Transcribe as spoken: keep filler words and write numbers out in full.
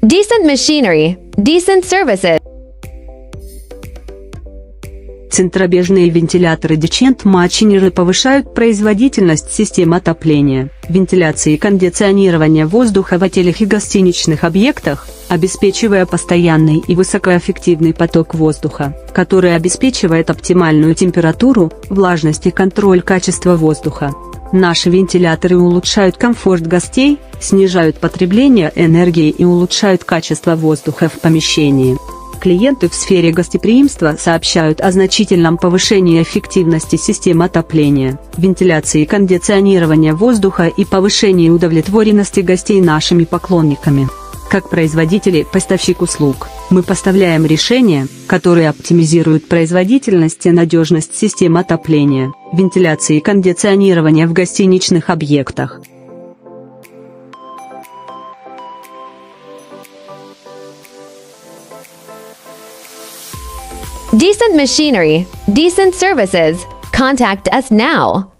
Decent machinery, decent services. Центробежные вентиляторы дичент-мачинеры повышают производительность систем отопления, вентиляции и кондиционирования воздуха в отелях и гостиничных объектах, обеспечивая постоянный и высокоэффективный поток воздуха, который обеспечивает оптимальную температуру, влажность и контроль качества воздуха. Наши вентиляторы улучшают комфорт гостей, снижают потребление энергии и улучшают качество воздуха в помещении. Клиенты в сфере гостеприимства сообщают о значительном повышении эффективности систем отопления, вентиляции и кондиционирования воздуха и повышении удовлетворенности гостей нашими поклонниками. Как производители-поставщик услуг, мы поставляем решения, которые оптимизируют производительность и надежность систем отопления, вентиляции и кондиционирования в гостиничных объектах. Decent machinery, decent services. Contact us now.